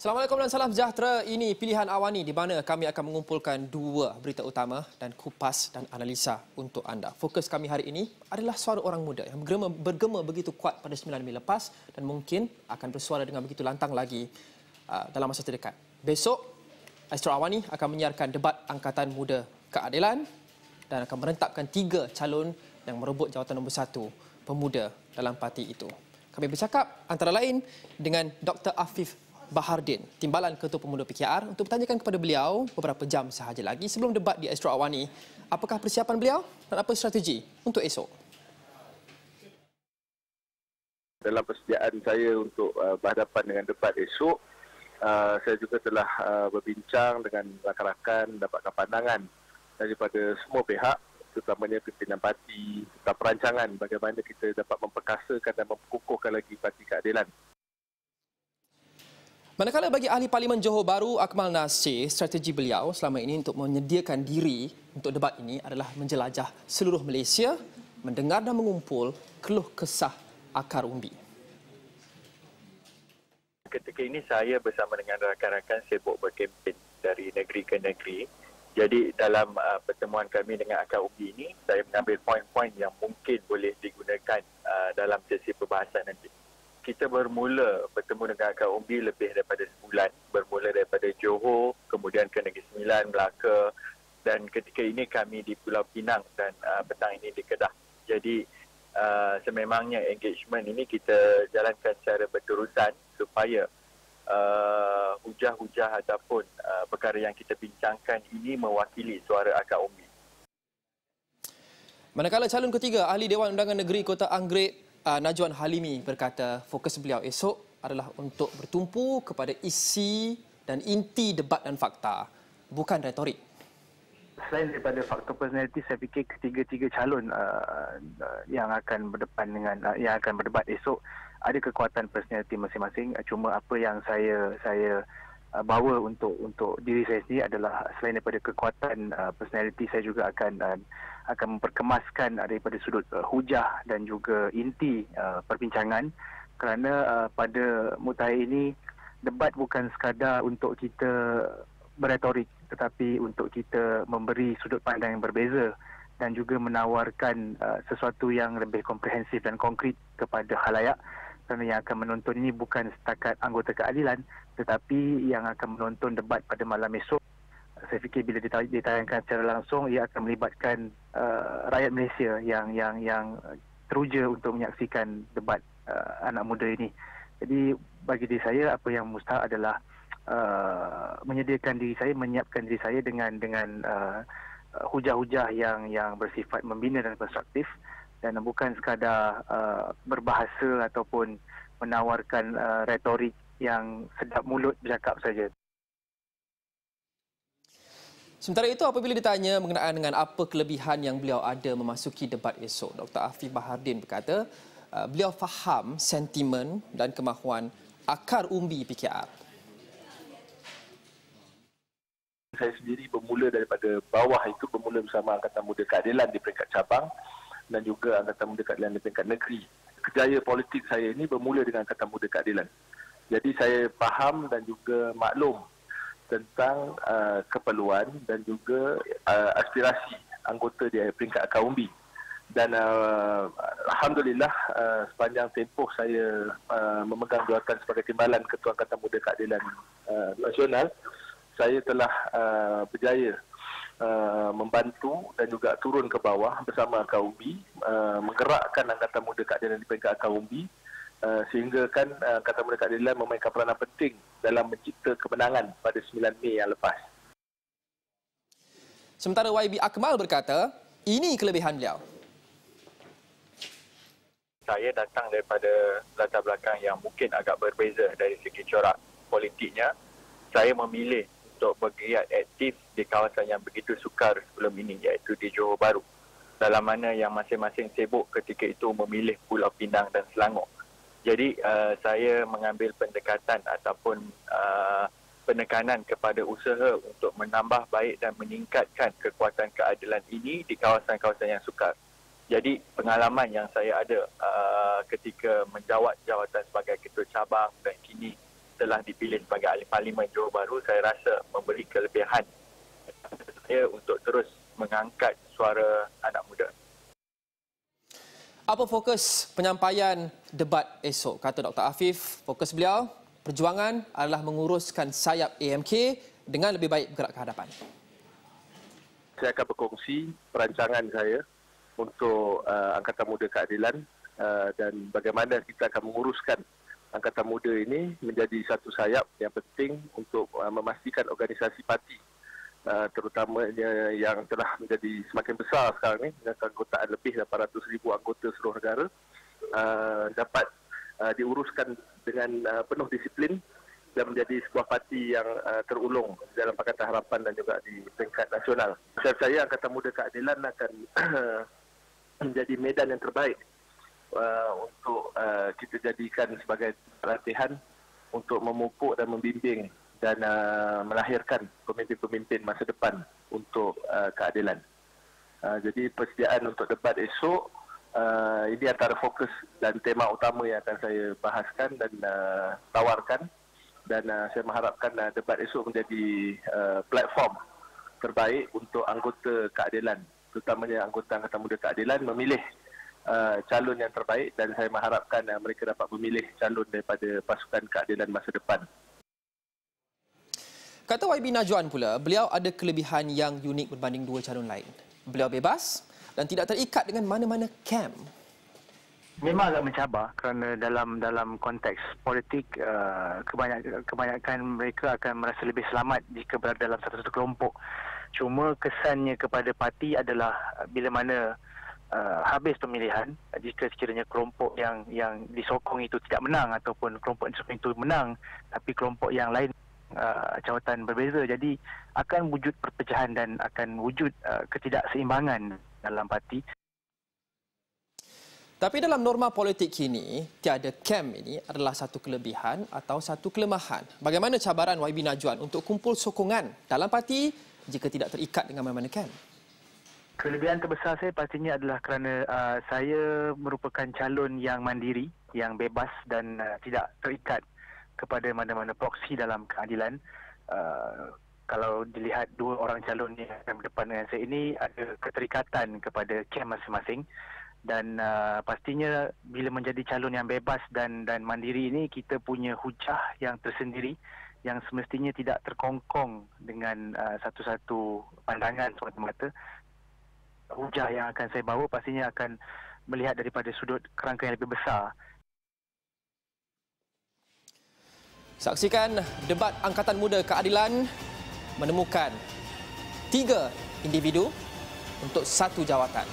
Assalamualaikum dan salam sejahtera. Ini Pilihan Awani di mana kami akan mengumpulkan dua berita utama dan kupas dan analisa untuk anda. Fokus kami hari ini adalah suara orang muda yang bergema begitu kuat pada 9 Mei lepas dan mungkin akan bersuara dengan begitu lantang lagi dalam masa terdekat. Besok, Astro Awani akan menyiarkan debat Angkatan Muda Keadilan dan akan merentapkan 3 calon yang merebut jawatan nombor 1 pemuda dalam parti itu. Kami bercakap antara lain dengan Dr. Afif Bahardin, Timbalan Ketua Pemuda PKR, untuk bertanyakan kepada beliau beberapa jam sahaja lagi sebelum debat di Astro Awani, apakah persiapan beliau dan apa strategi untuk esok. Dalam persediaan saya untuk berhadapan dengan debat esok, saya juga telah berbincang dengan rakan-rakan, dapatkan pandangan daripada semua pihak, terutamanya pimpinan parti, tentang perancangan bagaimana kita dapat memperkasakan dan memperkukuhkan lagi Parti Keadilan. Manakala bagi ahli Parlimen Johor Bahru Akmal Nasir, strategi beliau selama ini untuk menyediakan diri untuk debat ini adalah menjelajah seluruh Malaysia, mendengar dan mengumpul keluh kesah akar umbi. Ketika ini saya bersama dengan rakan-rakan sibuk berkempen dari negeri ke negeri. Jadi dalam pertemuan kami dengan akar umbi ini, saya mengambil poin-poin yang mungkin boleh digunakan dalam sesi perbahasan nanti. Kita bermula bertemu dengan akar umbi lebih daripada sebulan, bermula daripada Johor, kemudian ke Negeri Sembilan, Melaka, dan ketika ini kami di Pulau Pinang dan petang ini di Kedah. Jadi sememangnya engagement ini kita jalankan secara berterusan supaya hujah-hujah ataupun perkara yang kita bincangkan ini mewakili suara akar umbi. Manakala calon ketiga, Ahli Dewan Undangan Negeri Kota Anggrek Najwan Halimi berkata fokus beliau esok adalah untuk bertumpu kepada isi dan inti debat dan fakta, bukan retorik. Selain daripada faktor personaliti, saya fikir ketiga-tiga calon yang akan berdepan dengan yang akan berdebat esok ada kekuatan personaliti masing-masing. Cuma apa yang saya bawa untuk diri saya sendiri adalah selain daripada kekuatan personaliti, saya juga akan memperkemaskan daripada sudut hujah dan juga inti perbincangan, kerana pada mutakhir ini debat bukan sekadar untuk kita berretorik, tetapi untuk kita memberi sudut pandang yang berbeza dan juga menawarkan sesuatu yang lebih komprehensif dan konkret kepada khalayak. Kerana yang akan menonton ini bukan setakat anggota keadilan, tetapi yang akan menonton debat pada malam esok, saya fikir bila ditayangkan secara langsung, ia akan melibatkan rakyat Malaysia yang teruja untuk menyaksikan debat anak muda ini. Jadi bagi diri saya, apa yang mustahak adalah menyediakan diri saya, menyiapkan diri saya dengan hujah-hujah yang bersifat membina dan konstruktif, dan bukan sekadar berbahasa ataupun menawarkan retorik yang sedap mulut bercakap saja. Sementara itu, apabila ditanya mengenai dengan apa kelebihan yang beliau ada memasuki debat esok, Dr. Afif Bahardin berkata beliau faham sentimen dan kemahuan akar umbi PKR. Saya sendiri bermula daripada bawah, itu bermula bersama Angkatan Muda Keadilan di peringkat cabang dan juga Angkatan Muda Keadilan di peringkat negeri. Kerjaya politik saya ini bermula dengan Angkatan Muda Keadilan. Jadi saya faham dan juga maklum tentang keperluan dan juga aspirasi anggota di peringkat akar umbi. Dan alhamdulillah sepanjang tempoh saya memegang jawatan sebagai Timbalan Ketua Angkatan Muda Keadilan Nasional, saya telah berjaya membantu dan juga turun ke bawah bersama akar umbi, menggerakkan Angkatan Muda Keadilan di peringkat akar umbi, sehingga kan Angkatan Muda Keadilan memainkan peranan penting dalam mencipta kemenangan pada 9 Mei yang lepas. Sementara YB Akmal berkata, ini kelebihan beliau. Saya datang daripada latar belakang yang mungkin agak berbeza dari segi corak politiknya. Saya memilih untuk bergiat aktif di kawasan yang begitu sukar sebelum ini, iaitu di Johor Bahru, dalam mana yang masing-masing sibuk ketika itu memilih Pulau Pinang dan Selangor. Jadi saya mengambil pendekatan ataupun penekanan kepada usaha untuk menambah baik dan meningkatkan kekuatan keadilan ini di kawasan-kawasan yang sukar. Jadi pengalaman yang saya ada ketika menjawat jawatan sebagai ketua cabang dan kini telah dipilih sebagai ahli parlimen Johor Bahru, saya rasa memberi kelebihan saya untuk terus mengangkat suara anak muda. Apa fokus penyampaian debat esok? Kata Dr. Afif, fokus beliau, perjuangan adalah menguruskan sayap AMK dengan lebih baik bergerak ke hadapan. Saya akan berkongsi perancangan saya untuk Angkatan Muda Keadilan dan bagaimana kita akan menguruskan Angkatan Muda ini menjadi satu sayap yang penting untuk memastikan organisasi parti, terutamanya yang telah menjadi semakin besar sekarang ini dengan keanggotaan lebih 800,000 anggota seluruh negara, dapat diuruskan dengan penuh disiplin dan menjadi sebuah parti yang terulung dalam Pakatan Harapan dan juga di peringkat nasional. Saya Angkatan Muda Keadilan akan menjadi medan yang terbaik untuk kita jadikan sebagai latihan untuk memupuk dan membimbing dan melahirkan pemimpin-pemimpin masa depan untuk keadilan. Jadi persediaan untuk debat esok, ini antara fokus dan tema utama yang akan saya bahaskan dan tawarkan. Dan saya mengharapkan debat esok menjadi platform terbaik untuk anggota keadilan, terutamanya anggota Angkatan Muda Keadilan memilih calon yang terbaik, dan saya mengharapkan mereka dapat memilih calon daripada pasukan keadilan masa depan. Kata YB Najwan pula, beliau ada kelebihan yang unik berbanding dua calon lain. Beliau bebas dan tidak terikat dengan mana-mana kem. Memang agak mencabar kerana dalam konteks politik kebanyakan mereka akan merasa lebih selamat jika berada dalam satu-satu kelompok. Cuma kesannya kepada parti adalah bila mana habis pemilihan, jika sekiranya kelompok yang disokong itu tidak menang ataupun kelompok yang disokong itu menang tapi kelompok yang lain jawatan berbeza, jadi akan wujud perpecahan dan akan wujud ketidakseimbangan dalam parti. Tapi dalam norma politik kini, tiada kem ini adalah satu kelebihan atau satu kelemahan. Bagaimana cabaran YB Najwan untuk kumpul sokongan dalam parti jika tidak terikat dengan mana-mana kem? Kelebihan terbesar saya pastinya adalah kerana saya merupakan calon yang mandiri, yang bebas dan tidak terikat kepada mana-mana proksi dalam keadilan. Kalau dilihat dua orang calon yang akan berdepan dengan saya ini ada keterikatan kepada kem masing-masing, dan pastinya bila menjadi calon yang bebas dan mandiri ini, kita punya hujah yang tersendiri yang semestinya tidak terkongkong dengan satu-satu pandangan semata-mata. Hujah yang akan saya bawa pastinya akan melihat daripada sudut kerangka yang lebih besar. Saksikan debat Angkatan Muda Keadilan menemukan 3 individu untuk satu jawatan.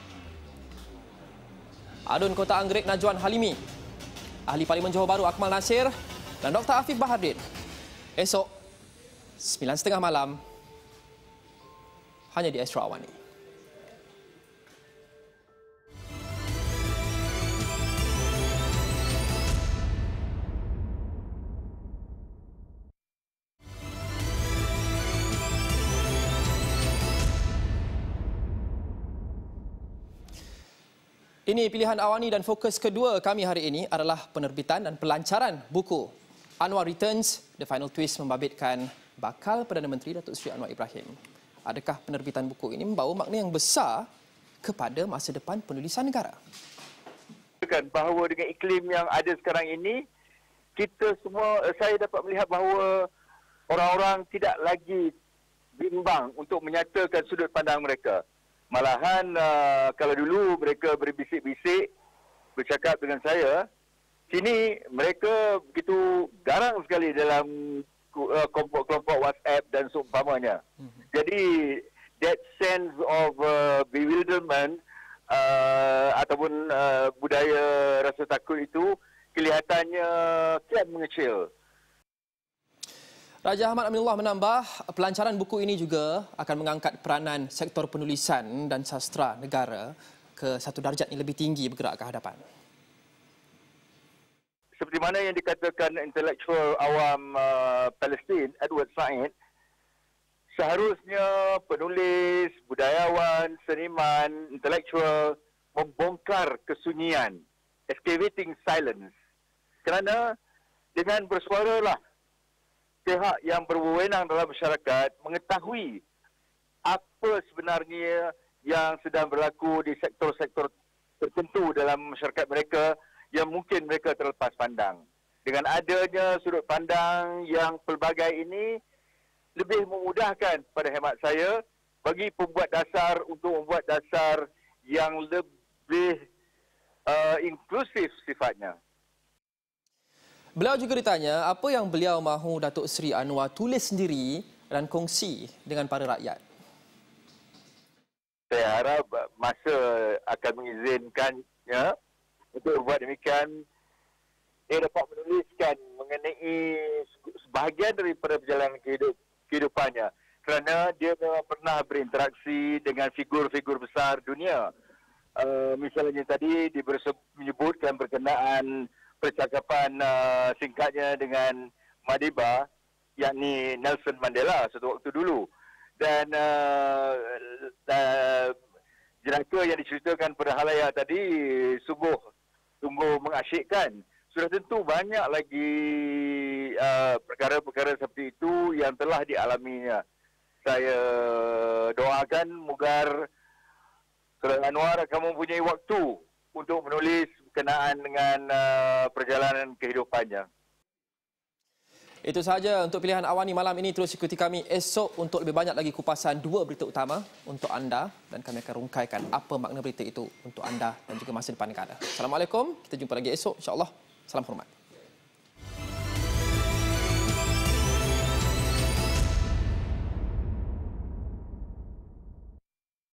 Adun Kota Anggerik Najwan Halimi, Ahli Parlimen Johor Bahru Akmal Nasir dan Dr. Afif Bahardin. Esok 9:30 malam hanya di Astro Awani. Ini pilihan awani dan fokus kedua kami hari ini adalah penerbitan dan pelancaran buku Anwar Returns, The Final Twist membabitkan bakal Perdana Menteri Datuk Seri Anwar Ibrahim. Adakah penerbitan buku ini membawa makna yang besar kepada masa depan penulisan negara? Bahawa dengan iklim yang ada sekarang ini, kita semua, saya dapat melihat bahawa orang-orang tidak lagi bimbang untuk menyatakan sudut pandang mereka. Malahan kalau dulu mereka berbisik-bisik bercakap dengan saya, sini mereka begitu garang sekali dalam kelompok-kelompok WhatsApp dan seumpamanya. Jadi that sense of bewilderment ataupun budaya rasa takut itu kelihatannya kian mengecil. Raja Ahmad Aminullah menambah, pelancaran buku ini juga akan mengangkat peranan sektor penulisan dan sastra negara ke satu darjat yang lebih tinggi bergerak ke hadapan. Seperti mana yang dikatakan intelektual awam Palestin, Edward Said, seharusnya penulis, budayawan, seniman, intelektual membongkar kesunyian, excavating silence. Kerana dengan bersuaralah pihak yang berwenang dalam masyarakat mengetahui apa sebenarnya yang sedang berlaku di sektor-sektor tertentu dalam masyarakat mereka yang mungkin mereka terlepas pandang. Dengan adanya sudut pandang yang pelbagai ini lebih memudahkan pada hemat saya bagi pembuat dasar untuk membuat dasar yang lebih inklusif sifatnya. Beliau juga ditanya apa yang beliau mahu Datuk Seri Anwar tulis sendiri dan kongsi dengan para rakyat. Saya harap masa akan mengizinkannya untuk buat demikian. Dia dapat menuliskan mengenai sebahagian daripada perjalanan kehidupannya. Kerana dia memang pernah berinteraksi dengan figur-figur besar dunia. Misalnya tadi dia menyebutkan berkenaan percakapan singkatnya dengan Madiba, yakni Nelson Mandela satu waktu dulu. Dan jenaka yang diceritakan pada halayak tadi sungguh mengasyikkan. Sudah tentu banyak lagi perkara-perkara seperti itu yang telah dialaminya. Saya doakan moga Saudara Anwar akan mempunyai waktu untuk menulis berkenaan dengan perjalanan kehidupannya. Itu sahaja untuk pilihan Awani malam ini. Terus ikuti kami esok untuk lebih banyak lagi kupasan dua berita utama untuk anda dan kami akan rungkaikan apa makna berita itu untuk anda dan juga masa depan negara. Assalamualaikum. Kita jumpa lagi esok insya-Allah. Salam hormat.